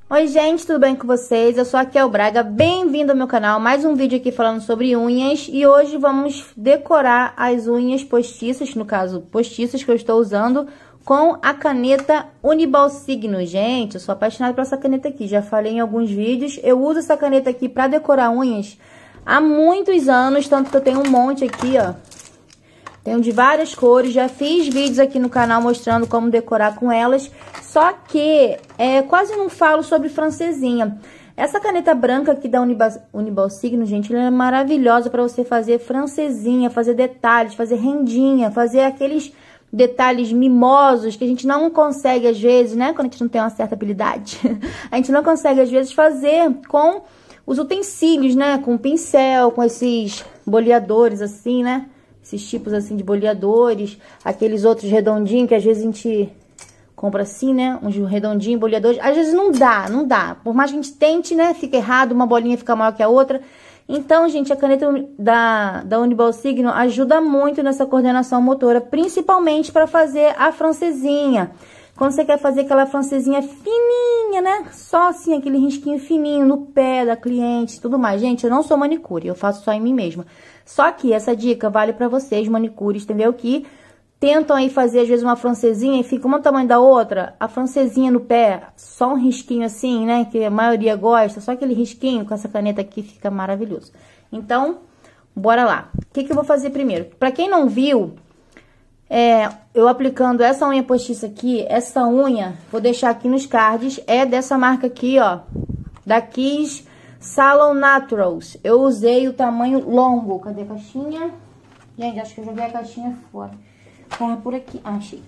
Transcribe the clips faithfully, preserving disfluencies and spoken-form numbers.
Oi gente, tudo bem com vocês? Eu sou a Kel Braga, bem-vindo ao meu canal. Mais um vídeo aqui falando sobre unhas. E hoje vamos decorar as unhas postiças, no caso postiças que eu estou usando, com a caneta Uniball Signo. Gente, eu sou apaixonada por essa caneta aqui, já falei em alguns vídeos. Eu uso essa caneta aqui para decorar unhas há muitos anos, tanto que eu tenho um monte aqui, ó. Tenho de várias cores, já fiz vídeos aqui no canal mostrando como decorar com elas. Só que é, quase não falo sobre francesinha. Essa caneta branca aqui da Uniball, Uniball Signo, gente, ela é maravilhosa para você fazer francesinha, fazer detalhes, fazer rendinha, fazer aqueles detalhes mimosos que a gente não consegue às vezes, né? Quando a gente não tem uma certa habilidade. A gente não consegue às vezes fazer com os utensílios, né? Com pincel, com esses boleadores assim, né? Esses tipos assim de boleadores, aqueles outros redondinhos que às vezes a gente compra assim, né? Uns redondinhos, boleadores. Às vezes não dá, não dá. Por mais que a gente tente, né? Fica errado, uma bolinha fica maior que a outra. Então, gente, a caneta da, da Uniball Signo ajuda muito nessa coordenação motora, principalmente para fazer a francesinha. Quando você quer fazer aquela francesinha fininha, né? Só assim, aquele risquinho fininho no pé da cliente e tudo mais. Gente, eu não sou manicure, eu faço só em mim mesma. Só que essa dica vale pra vocês, manicures, entendeu? Que tentam aí fazer, às vezes, uma francesinha e fica uma tamanho da outra. A francesinha no pé, só um risquinho assim, né? Que a maioria gosta, só aquele risquinho com essa caneta aqui fica maravilhoso. Então, bora lá. O que que eu vou fazer primeiro? Pra quem não viu... É, eu aplicando essa unha postiça aqui, essa unha, vou deixar aqui nos cards, é dessa marca aqui, ó, da Kiss Salon Naturals. Eu usei o tamanho longo. Cadê a caixinha? Gente, acho que eu joguei a caixinha fora. Tava por aqui, ah, achei.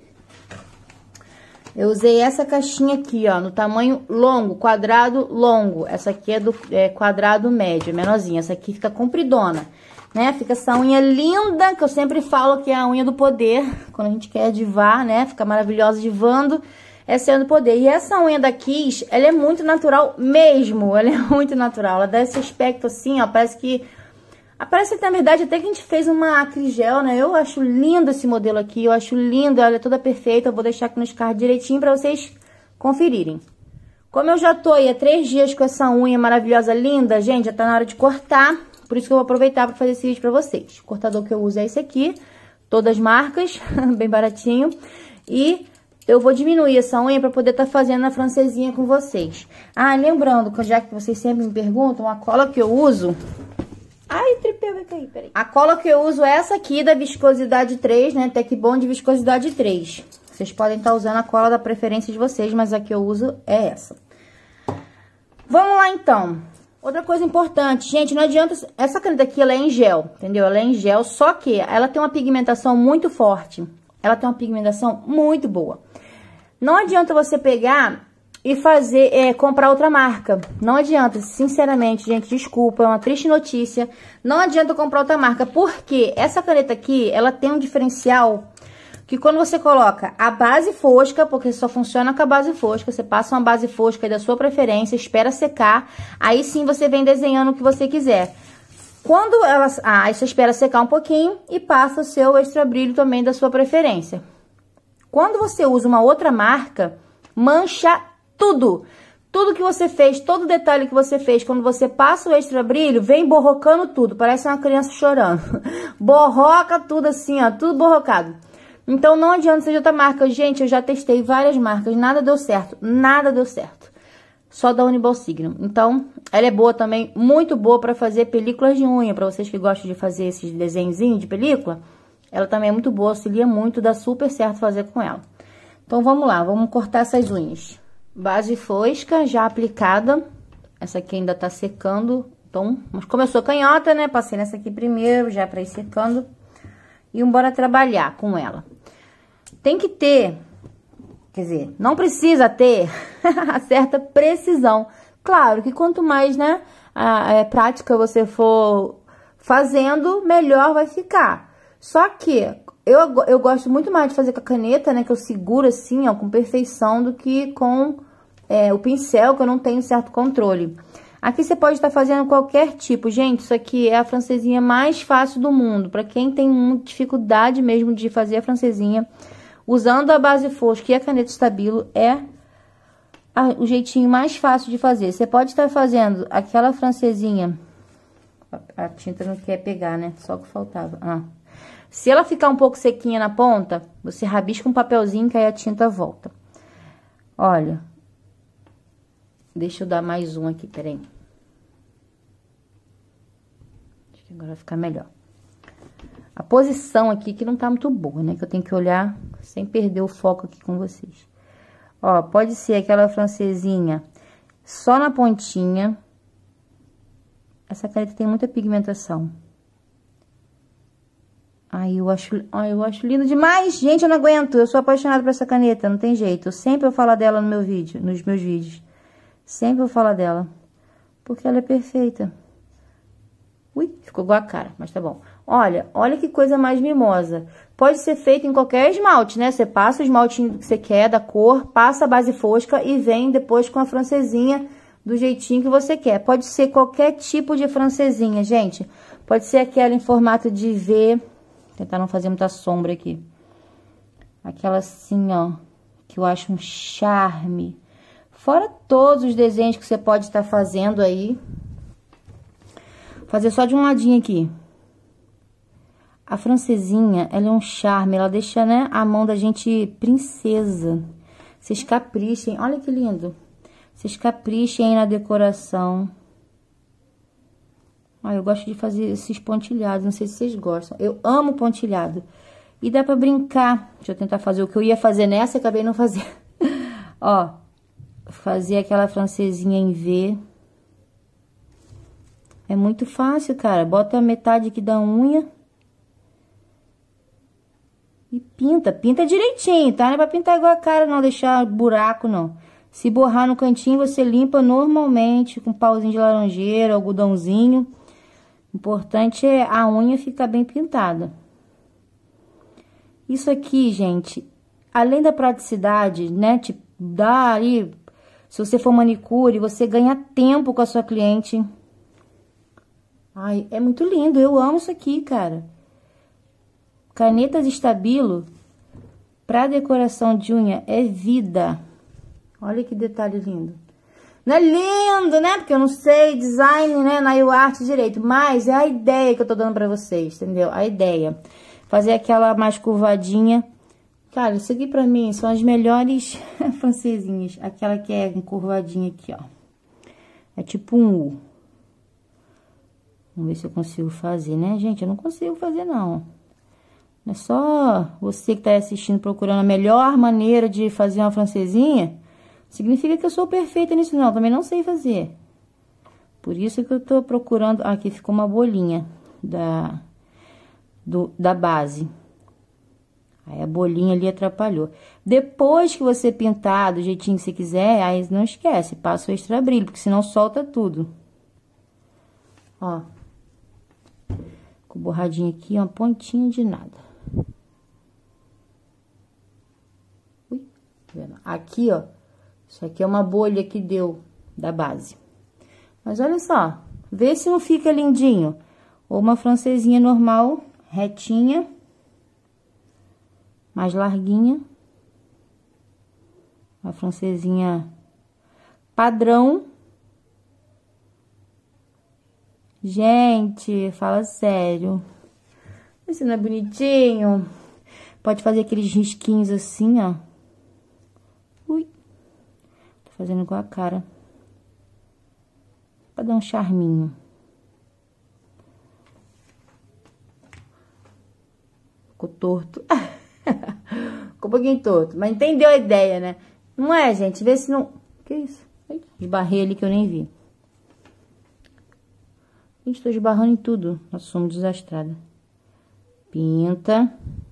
Eu usei essa caixinha aqui, ó, no tamanho longo, quadrado longo. Essa aqui é do é, quadrado médio, menorzinha. Essa aqui fica compridona. Né? Fica essa unha linda, que eu sempre falo que é a unha do poder, quando a gente quer divar, né? Fica maravilhosa divando, essa é a unha do poder. E essa unha da Kiss, ela é muito natural mesmo, ela é muito natural. Ela dá esse aspecto assim, ó, parece que... Parece que, na verdade, até que a gente fez uma acrigel, né? Eu acho lindo esse modelo aqui, eu acho lindo, ela é toda perfeita. Eu vou deixar aqui nos cards direitinho pra vocês conferirem. Como eu já tô aí há três dias com essa unha maravilhosa, linda, gente, já tá na hora de cortar. Por isso que eu vou aproveitar para fazer esse vídeo para vocês. O cortador que eu uso é esse aqui, todas as marcas, bem baratinho. E eu vou diminuir essa unha para poder estar tá fazendo a francesinha com vocês. Ah, lembrando, que já que vocês sempre me perguntam, a cola que eu uso... Ai, o tripé vai cair, peraí. A cola que eu uso é essa aqui, da viscosidade três, né? Tec Bond de viscosidade três. Vocês podem estar tá usando a cola da preferência de vocês, mas a que eu uso é essa. Vamos lá, então. Outra coisa importante, gente, não adianta... Essa caneta aqui, ela é em gel, entendeu? Ela é em gel, só que ela tem uma pigmentação muito forte. Ela tem uma pigmentação muito boa. Não adianta você pegar e fazer... É, comprar outra marca. Não adianta, sinceramente, gente, desculpa, é uma triste notícia. Não adianta comprar outra marca, porque essa caneta aqui, ela tem um diferencial... Que quando você coloca a base fosca, porque só funciona com a base fosca, você passa uma base fosca aí da sua preferência, espera secar, aí sim você vem desenhando o que você quiser. Quando ela... Ah, aí você espera secar um pouquinho e passa o seu extra brilho também da sua preferência. Quando você usa uma outra marca, mancha tudo. Tudo que você fez, todo detalhe que você fez, quando você passa o extra brilho, vem borrocando tudo, parece uma criança chorando. Borroca tudo assim, ó, tudo borrocado. Então, não adianta ser de outra marca. Gente, eu já testei várias marcas, nada deu certo, nada deu certo. Só da Uniball Signo. Então, ela é boa também, muito boa para fazer películas de unha. Para vocês que gostam de fazer esses desenhozinhos de película, ela também é muito boa, auxilia muito, dá super certo fazer com ela. Então, vamos lá, vamos cortar essas unhas. Base fosca, já aplicada. Essa aqui ainda tá secando. Então, mas como eu sou canhota, né, passei nessa aqui primeiro, já para ir secando. E bora trabalhar com ela. Tem que ter, quer dizer, não precisa ter a certa precisão. Claro que quanto mais, né, a, a prática você for fazendo, melhor vai ficar. Só que eu, eu gosto muito mais de fazer com a caneta, né, que eu seguro assim, ó, com perfeição, do que com é, o pincel, que eu não tenho certo controle. Aqui você pode estar fazendo qualquer tipo. Gente, isso aqui é a francesinha mais fácil do mundo. Para quem tem muita dificuldade mesmo de fazer a francesinha, usando a base fosca e a caneta Stabilo, é a, o jeitinho mais fácil de fazer. Você pode estar fazendo aquela francesinha. A, a tinta não quer pegar, né? Só que faltava. Ah. Se ela ficar um pouco sequinha na ponta, você rabisca um papelzinho que aí a tinta volta. Olha. Deixa eu dar mais um aqui, peraí. Acho que agora vai ficar melhor. A posição aqui que não tá muito boa, né? Que eu tenho que olhar sem perder o foco aqui com vocês. Ó, pode ser aquela francesinha só na pontinha. Essa caneta tem muita pigmentação. Ai, eu acho, ai, eu acho lindo demais. Gente, eu não aguento. Eu sou apaixonada por essa caneta, não tem jeito. Eu sempre vou falar dela no meu vídeo, nos meus vídeos. Sempre vou falar dela. Porque ela é perfeita. Ui, ficou igual a cara, mas tá bom. Olha, olha que coisa mais mimosa. Pode ser feito em qualquer esmalte, né? Você passa o esmaltinho que você quer, da cor, passa a base fosca e vem depois com a francesinha do jeitinho que você quer. Pode ser qualquer tipo de francesinha, gente. Pode ser aquela em formato de V. Vou tentar não fazer muita sombra aqui. Aquela assim, ó, que eu acho um charme. Fora todos os desenhos que você pode estar fazendo aí. Fazer só de um ladinho aqui. A francesinha, ela é um charme, ela deixa, né, a mão da gente princesa. Vocês caprichem, olha que lindo. Vocês caprichem aí na decoração. Ah, eu gosto de fazer esses pontilhados, não sei se vocês gostam. Eu amo pontilhado. E dá pra brincar. Deixa eu tentar fazer o que eu ia fazer nessa e acabei não fazendo. Ó, fazer aquela francesinha em V. É muito fácil, cara. Bota a metade aqui da unha. E pinta. Pinta direitinho, tá? Não é pra pintar igual a cara, não. Deixar buraco, não. Se borrar no cantinho, você limpa normalmente. Com pauzinho de laranjeira, algodãozinho. O importante é a unha ficar bem pintada. Isso aqui, gente, além da praticidade, né? Te dá ali... Se você for manicure, você ganha tempo com a sua cliente... Ai, é muito lindo, eu amo isso aqui, cara. Canetas Stabilo pra decoração de unha é vida. Olha que detalhe lindo. Não é lindo, né? Porque eu não sei design, né? Na arte direito, mas é a ideia que eu tô dando pra vocês, entendeu? A ideia. Fazer aquela mais curvadinha. Cara, isso aqui pra mim são as melhores francesinhas. Aquela que é curvadinha aqui, ó. É tipo um U. Vamos ver se eu consigo fazer, né, gente? Eu não consigo fazer, não. Não é só você que tá assistindo procurando a melhor maneira de fazer uma francesinha. Significa que eu sou perfeita nisso, não. Eu também não sei fazer. Por isso que eu tô procurando... Ah, aqui ficou uma bolinha da, do, da base. Aí a bolinha ali atrapalhou. Depois que você pintar do jeitinho que você quiser, aí não esquece, passa o extra brilho, porque senão solta tudo. Ó. Com borradinha aqui, uma pontinha de nada. Ui, aqui, ó. Isso aqui é uma bolha que deu da base. Mas olha só, vê se não fica lindinho. Ou uma francesinha normal, retinha. Mais larguinha. Uma francesinha padrão. Gente, fala sério. Esse não é bonitinho? Pode fazer aqueles risquinhos assim, ó. Ui. Tô fazendo com a cara. Pra dar um charminho. Ficou torto. Ficou um pouquinho torto. Mas entendeu a ideia, né? Não é, gente? Vê se não... Que isso? Esbarrei ali que eu nem vi. Gente, tô esbarrando em tudo. Nós somos desastrada. Pinta.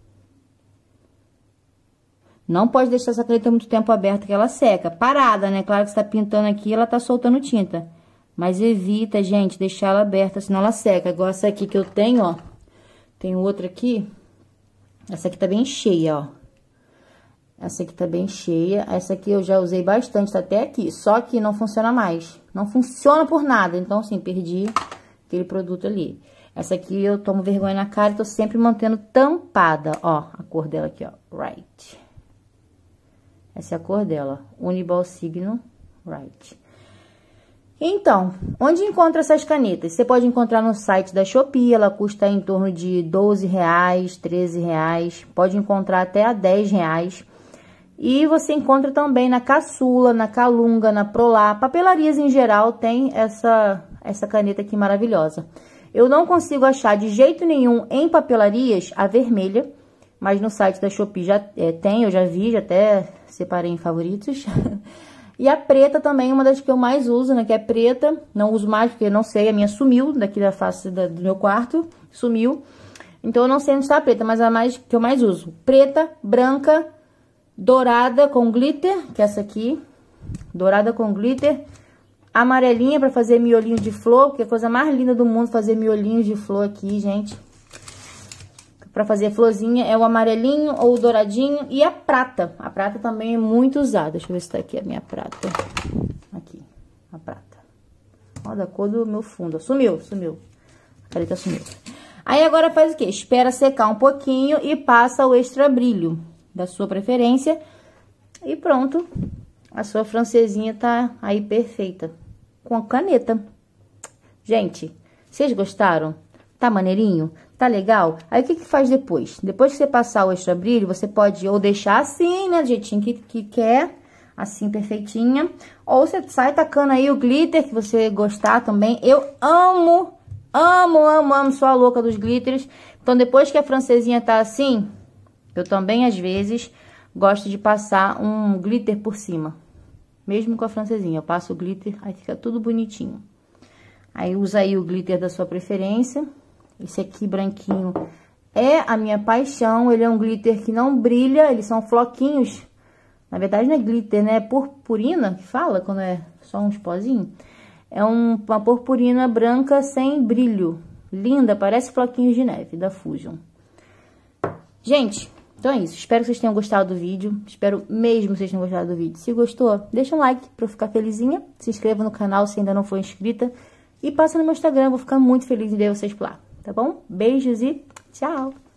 Não pode deixar essa caneta muito tempo aberta, que ela seca. Parada, né? Claro que você tá pintando aqui, ela tá soltando tinta. Mas evita, gente, deixar ela aberta, senão ela seca. Igual essa aqui que eu tenho, ó. Tem outra aqui. Essa aqui tá bem cheia, ó. Essa aqui tá bem cheia. Essa aqui eu já usei bastante, tá até aqui. Só que não funciona mais. Não funciona por nada. Então, assim, perdi aquele produto ali. Essa aqui eu tomo vergonha na cara e tô sempre mantendo tampada. Ó, a cor dela aqui, ó. Right. Essa é a cor dela. Uniball Signo. Right. Então, onde encontra essas canetas? Você pode encontrar no site da Shopee, ela custa em torno de doze reais, treze reais, pode encontrar até a dez reais. E você encontra também na Caçula, na Calunga, na Prolá, papelarias em geral tem essa, essa caneta aqui maravilhosa. Eu não consigo achar de jeito nenhum em papelarias a vermelha, mas no site da Shopee já é, tem, eu já vi, já até separei em favoritos. E a preta também, uma das que eu mais uso, né? Que é preta. Não uso mais porque não sei, a minha sumiu daqui da face da, do meu quarto. Sumiu. Então eu não sei onde está a preta, mas a mais que eu mais uso. Preta, branca, dourada com glitter, que é essa aqui. Dourada com glitter. Amarelinha para fazer miolinho de flor, que é a coisa mais linda do mundo fazer miolinhos de flor aqui, gente. Para fazer florzinha é o amarelinho ou o douradinho. E a prata. A prata também é muito usada. Deixa eu ver se tá aqui a minha prata. Aqui, a prata. Ó, da cor do meu fundo. Sumiu, sumiu. A caneta sumiu. Aí agora faz o quê? Espera secar um pouquinho e passa o extra brilho da sua preferência. E pronto. A sua francesinha tá aí perfeita. Com a caneta. Gente, vocês gostaram? Tá maneirinho? Tá legal? Aí, o que que faz depois? Depois que você passar o extra brilho, você pode ou deixar assim, né? Do jeitinho que, que quer. Assim, perfeitinha. Ou você sai tacando aí o glitter, que você gostar também. Eu amo, amo, amo, amo. Sou a louca dos glitters. Então, depois que a francesinha tá assim, eu também, às vezes, gosto de passar um glitter por cima. Mesmo com a francesinha. Eu passo o glitter, aí fica tudo bonitinho. Aí, usa aí o glitter da sua preferência. Esse aqui, branquinho, é a minha paixão. Ele é um glitter que não brilha, eles são floquinhos. Na verdade, não é glitter, né? É purpurina, que fala, quando é só uns pozinhos. É um, uma purpurina branca sem brilho. Linda, parece floquinhos de neve, da Fusion. Gente, então é isso. Espero que vocês tenham gostado do vídeo. Espero mesmo que vocês tenham gostado do vídeo. Se gostou, deixa um like pra eu ficar felizinha. Se inscreva no canal se ainda não for inscrita. E passa no meu Instagram, vou ficar muito feliz em ver vocês por lá. Tá bom? Beijos e tchau!